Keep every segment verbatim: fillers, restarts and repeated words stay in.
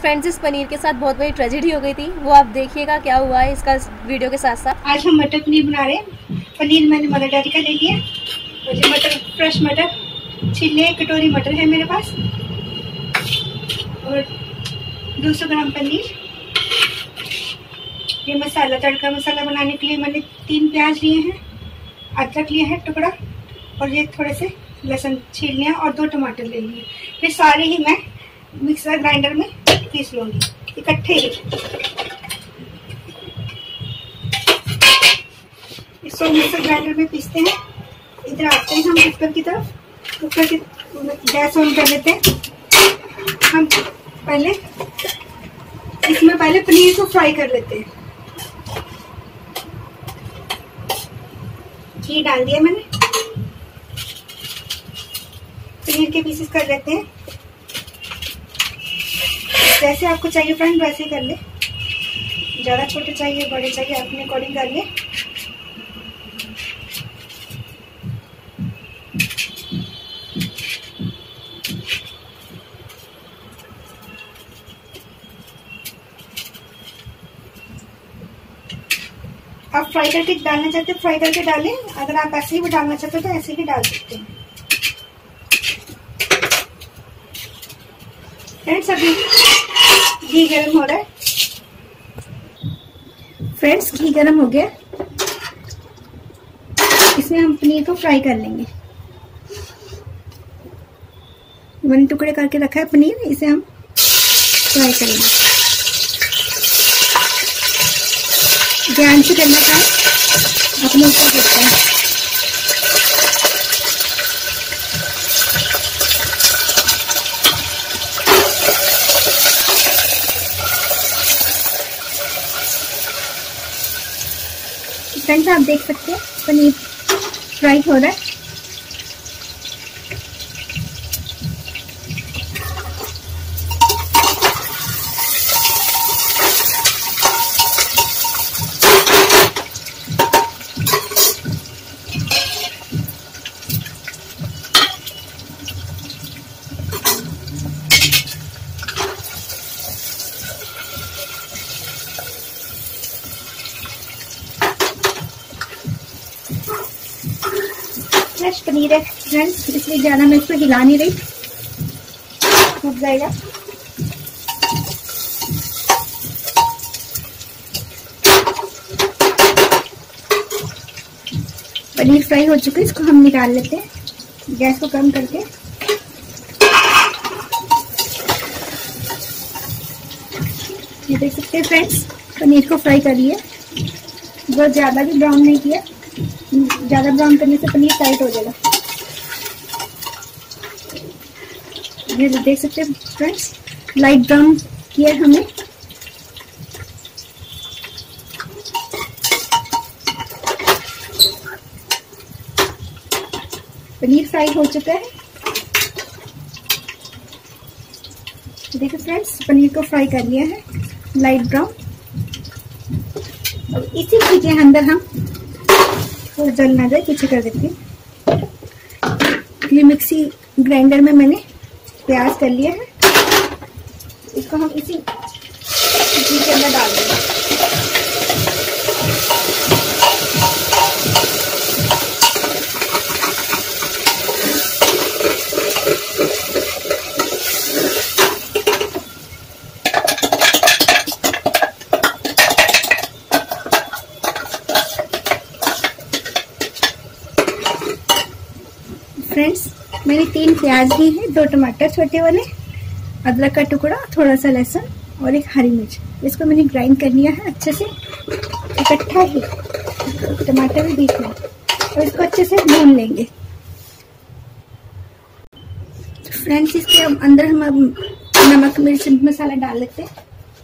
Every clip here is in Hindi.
फ्रेंड्स इस पनीर के साथ बहुत बड़ी ट्रेजेडी हो गई थी, वो आप देखिएगा क्या हुआ है इसका वीडियो के साथ साथ। आज हम मटर पनीर बना रहे हैं। पनीर मैंने मटर डैडी का ले लिया और ये मटर फ्रेश मटर छील लिया, कटोरी मटर है मेरे पास और दो सौ ग्राम पनीर। ये मसाला, तड़का मसाला बनाने के लिए मैंने तीन प्याज लिए हैं, अदरक लिया है टुकड़ा और ये थोड़े से लहसुन छील लिया और दो टमाटर ले लिए। फिर सारे ही मैं मिक्सर ग्राइंडर में पीस लूंगी इकट्ठे ही। इसको मिक्सर ग्राइंडर में पीसते हैं। इधर आते हैं हम कुकर की तरफ। कुकर की गैस ऑन कर लेते हैं। हम पहले इसमें पहले पनीर को फ्राई कर लेते हैं। घी डाल दिया मैंने, पनीर के पीसेस कर लेते हैं। जैसे आपको चाहिए फ्रेंड वैसे ही कर ले, ज्यादा छोटे चाहिए बड़े चाहिए अपने अकॉर्डिंग कर ले। आप फ्राई करके डालना चाहते हो फ्राई करके डालें, अगर आप ऐसे ही भी डालना चाहते हो तो ऐसे ही डाल सकते हैं। फ्रेंड्स अभी घी गरम हो रहा है। फ्रेंड्स घी गरम हो गया, इसमें हम पनीर को फ्राई कर लेंगे। मैंने टुकड़े करके रखा है पनीर, इसे हम फ्राई करेंगे। ध्यान से करना था, अपने ऊपर देखते हैं। फ्रेंड्स आप देख सकते हैं पनीर फ्राई हो रहा है। फ्रेश पनीर है फ्रेंड्स, इसलिए ज्यादा मैं इसको हिला नहीं रही, टूट जाएगा। पनीर फ्राई हो चुका है, इसको हम निकाल लेते हैं। गैस को कम करके ये देख सकते हैं फ्रेंड्स, पनीर को फ्राई कर लिया। बहुत ज्यादा भी ब्राउन नहीं किया, ज्यादा ब्राउन करने से पनीर टाइट हो जाएगा। ये देख सकते हैं फ्रेंड्स, लाइट ब्राउन किया हमने। पनीर फ्राई हो चुका है। देखो फ्रेंड्स, पनीर को फ्राई कर लिया है लाइट ब्राउन। और इसी घी के अंदर हम तो जल ना जाए पीछे कर देते हैं। ये मिक्सी ग्राइंडर में मैंने प्याज कर लिया है, इसको हम इसी घी के अंदर डाल देंगे। फ्रेंड्स मैंने तीन प्याज ली है, दो टमाटर छोटे वाले, अदरक का टुकड़ा, थोड़ा सा लहसुन और एक हरी मिर्च। इसको मैंने ग्राइंड कर लिया है अच्छे से इकट्ठा ही, टमाटर भी बीच में, और इसको अच्छे से भून लेंगे। फ्रेंड्स इसके अंदर हम अब नमक मिर्च मसाला डाल लेते हैं।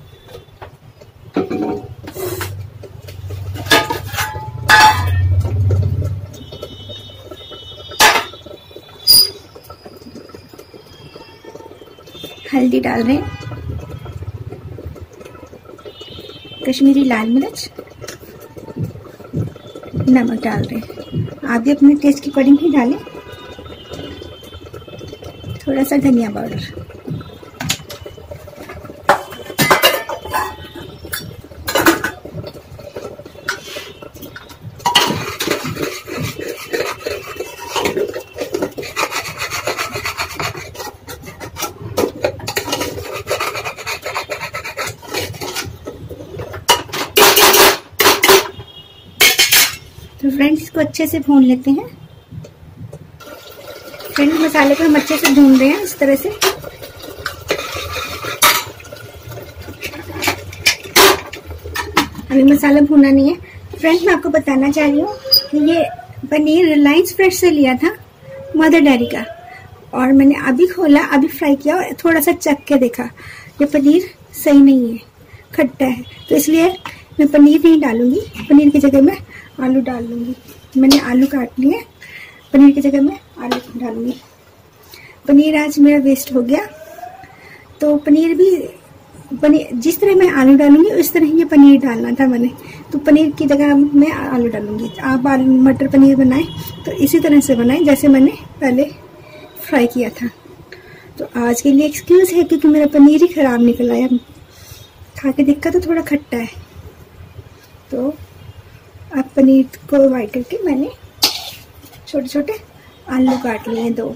हल्दी डाल रहे हैं, कश्मीरी लाल मिर्च, नमक डाल रहे हैं। आप भी अपने टेस्ट के अकॉर्डिंग ही डालें। थोड़ा सा धनिया पाउडर, फ्रेंड्स इसको अच्छे से भून लेते हैं। फ्रेंड्स मसाले को हम अच्छे से भून रहे हैं इस तरह से। अभी मसाला भूना नहीं है। फ्रेंड्स मैं आपको बताना चाह रही हूँ कि ये पनीर रिलायंस फ्रेश से लिया था, मदर डेयरी का, और मैंने अभी खोला, अभी फ्राई किया और थोड़ा सा चख के देखा, ये पनीर सही नहीं है, खट्टा है, तो इसलिए मैं पनीर नहीं डालूंगी। पनीर की जगह मैं आलू डाल लूँगी। मैंने आलू काट लिए, पनीर की जगह मैं आलू डालूंगी। पनीर आज मेरा वेस्ट हो गया, तो पनीर भी पनीर जिस तरह मैं आलू डालूंगी उस तरह ये पनीर डालना था मैंने, तो पनीर की जगह मैं आलू डालूंगी। आप आलू मटर पनीर बनाएं तो इसी तरह से बनाएं जैसे मैंने पहले फ्राई किया था। तो आज के लिए एक्सक्यूज़ है क्योंकि मेरा पनीर ही ख़राब निकल आया, खा के देखा तो थोड़ा खट्टा है। तो अब पनीर को अवॉइड करके मैंने छोटे छोटे आलू काट लिए हैं दो।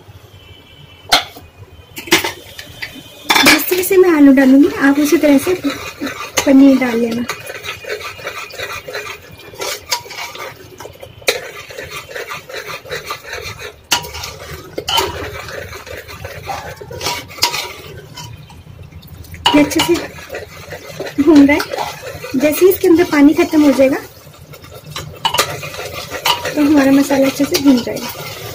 जिस तरह से मैं आलू डालूंगी आप उसी तरह से पनीर डाल लेना। ये अच्छे से भून रहा है। जैसे ही इसके अंदर पानी खत्म हो जाएगा तो हमारा मसाला अच्छे से भून जाएगा।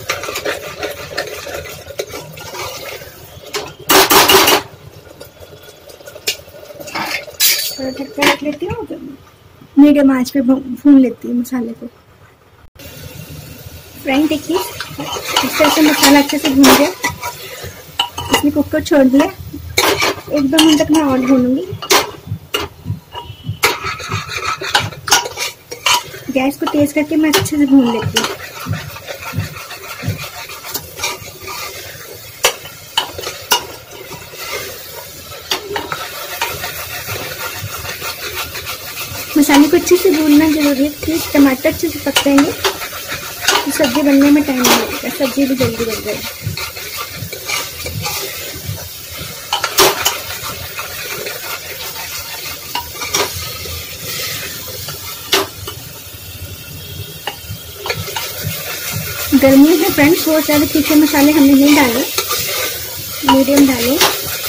थोड़ा ढक्कन रख लेती हूँ, मीडियम आंच पे भून लेती हूँ मसाले को। फ्रेंड देखिए इस तरह से मसाला अच्छे से भून गया। इसमें कुकर छोड़ दिया, एक दो मिनट तक मैं और भूनूंगी। गैस को तेज करके मैं अच्छे से भून लेती हूँ। मसाले को अच्छे से भूनना जरूरी है क्योंकि टमाटर अच्छे से पक जाएंगे तो सब्जी बनने में टाइम नहीं लगेगा, सब्जी भी जल्दी बन जाएगी। गर्मी है फ्रेंड्स, बहुत ज़्यादा तीखे मसाले हमने नहीं डाले, मीडियम डाले।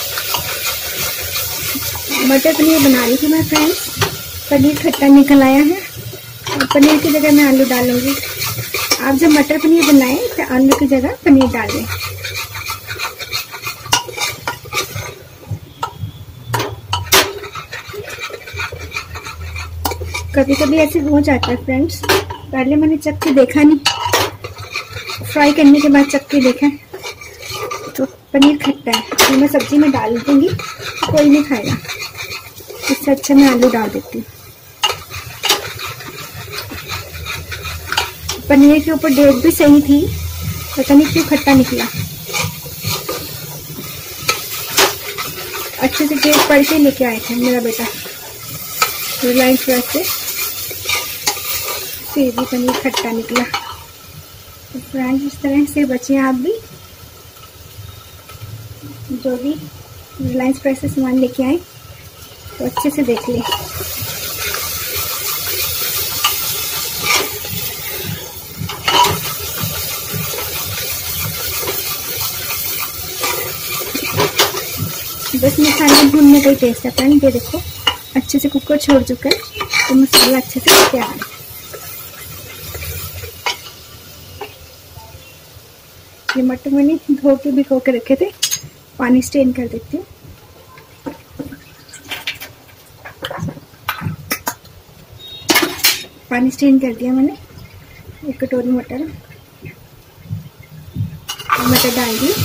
मटर पनीर बना रही थी मैं फ्रेंड्स, पनीर खट्टा निकल आया है और पनीर की जगह मैं आलू डालूंगी। आप जब मटर पनीर बनाएं तो आलू की जगह पनीर डालें। कभी कभी ऐसे हो जाता है फ्रेंड्स, पहले मैंने चख के देखा नहीं, फ्राई करने के बाद चख के देखा तो पनीर खट्टा है, तो मैं सब्जी में डाल दूंगी, कोई नहीं खाएगा, इससे अच्छा मैं आलू डाल देती हूँ। पनीर के ऊपर डेट भी सही थी, पता नहीं क्यों खट्टा निकला। अच्छे से डेट पढ़ के लेके आए थे मेरा बेटा रिलायंस फ्रेश से, फिर भी पनीर खट्टा निकला। तो फ्रेंड्स इस तरह से बचे आप भी, जो भी रिलायंस फ्रेश से सामान लेके आए तो अच्छे से देख लें। बस मसाले भूनने का ही टेस्ट है फ्रेंड। ये देखो अच्छे से कुकर छोड़ चुका है तो मसाला अच्छे से तैयार है। ये मटर मैंने धो के भिगो के रखे थे, पानी स्ट्रेन कर देती हूँ। पानी स्ट्रेन कर दिया मैंने। एक कटोरी मटर मटर डाल दी,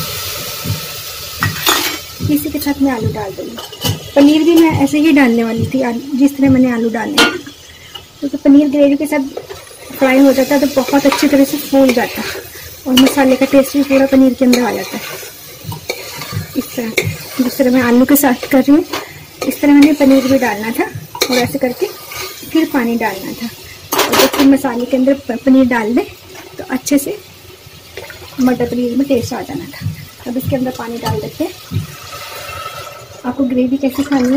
इसी के साथ मैं आलू डाल दूँगी। पनीर भी मैं ऐसे ही डालने वाली थी जिस तरह मैंने आलू डाले, तो, तो पनीर ग्रेवी के साथ फ्राई हो जाता है तो बहुत अच्छी तरह से फूल जाता है और मसाले का टेस्ट भी पूरा पनीर के अंदर आ जाता है। इस तरह जिस तरह मैं आलू के साथ कर रही हूँ इस तरह मैंने पनीर भी डालना था और ऐसे करके फिर पानी डालना था। और जब फिर मसाले के अंदर पनीर डाल दें तो अच्छे से मटर पनीर में टेस्ट आ जाना था। अब इसके अंदर पानी डाल देते हैं। आपको ग्रेवी कैसे खानी है,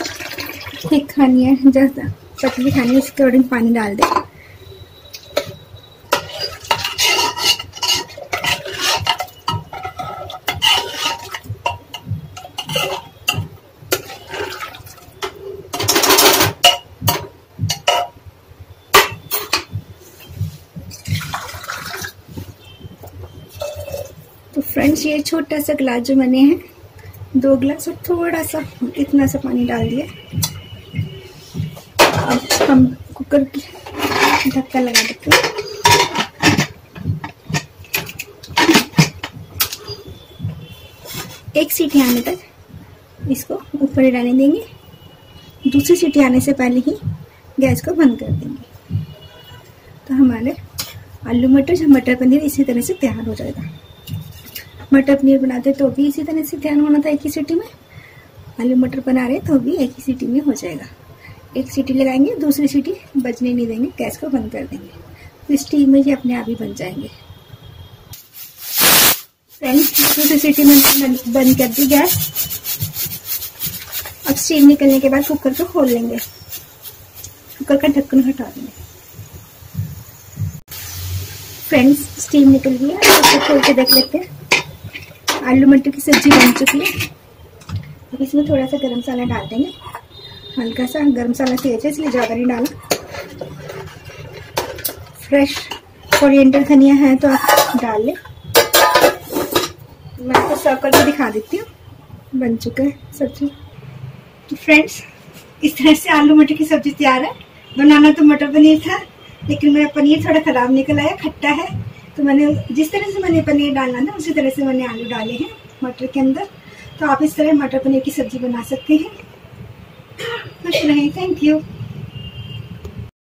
थिक खानी है, ज़्यादा पतली खानी है, उसके अकॉर्डिंग पानी डाल दें। फ्रेंड्स ये छोटा सा गिलास जो मैंने है, दो गिलास और थोड़ा सा इतना सा पानी डाल दिया। अब हम कुकर की ढक्कन लगा देते हैं। एक सीटी आने तक इसको ऊपर डालने देंगे। दूसरी सीटी आने से पहले ही गैस को बंद कर देंगे। तो हमारे आलू मटर या मटर पनीर इसी तरह से तैयार हो जाएगा। मटर पनीर बनाते तो भी इसी तरह से तैयार होना था एक ही सीटी में। आलू मटर बना रहे तो भी एक ही सीटी में हो जाएगा। एक सीटी लगाएंगे, दूसरी सीटी बजने नहीं देंगे, गैस को बंद कर देंगे। तो स्टीम में ही अपने आप ही बन जाएंगे। फ्रेंड्स दूसरी सीटी में बंद कर दी गैस। अब स्टीम निकलने के बाद कुकर को खोल लेंगे। कुकर का ढक्कन हटा देंगे। फ्रेंड्स स्टीम निकल गई है, कुकर खोल के देख लेते हैं। आलू मटर की सब्जी बन चुकी है। अब इसमें थोड़ा सा गरम मसाला डाल देंगे। हल्का सा गरम मसाला तेज है इसलिए ज़्यादा नहीं डाला। फ्रेश कोरिएंडर धनिया है तो आप डाल लें। मैं आपको सर्व करके दिखा देती हूँ। बन चुका है सब्जी। तो फ्रेंड्स इस तरह से आलू मटर की सब्जी तैयार है। बनाना तो मटर पनीर था, लेकिन मेरा पनीर थोड़ा ख़राब निकल आया, खट्टा है। तो मैंने जिस तरह से मैंने पनीर डालना था उसी तरह से मैंने आलू डाले हैं मटर के अंदर। तो आप इस तरह मटर पनीर की सब्जी बना सकते हैं। खुश रहें। Thank you.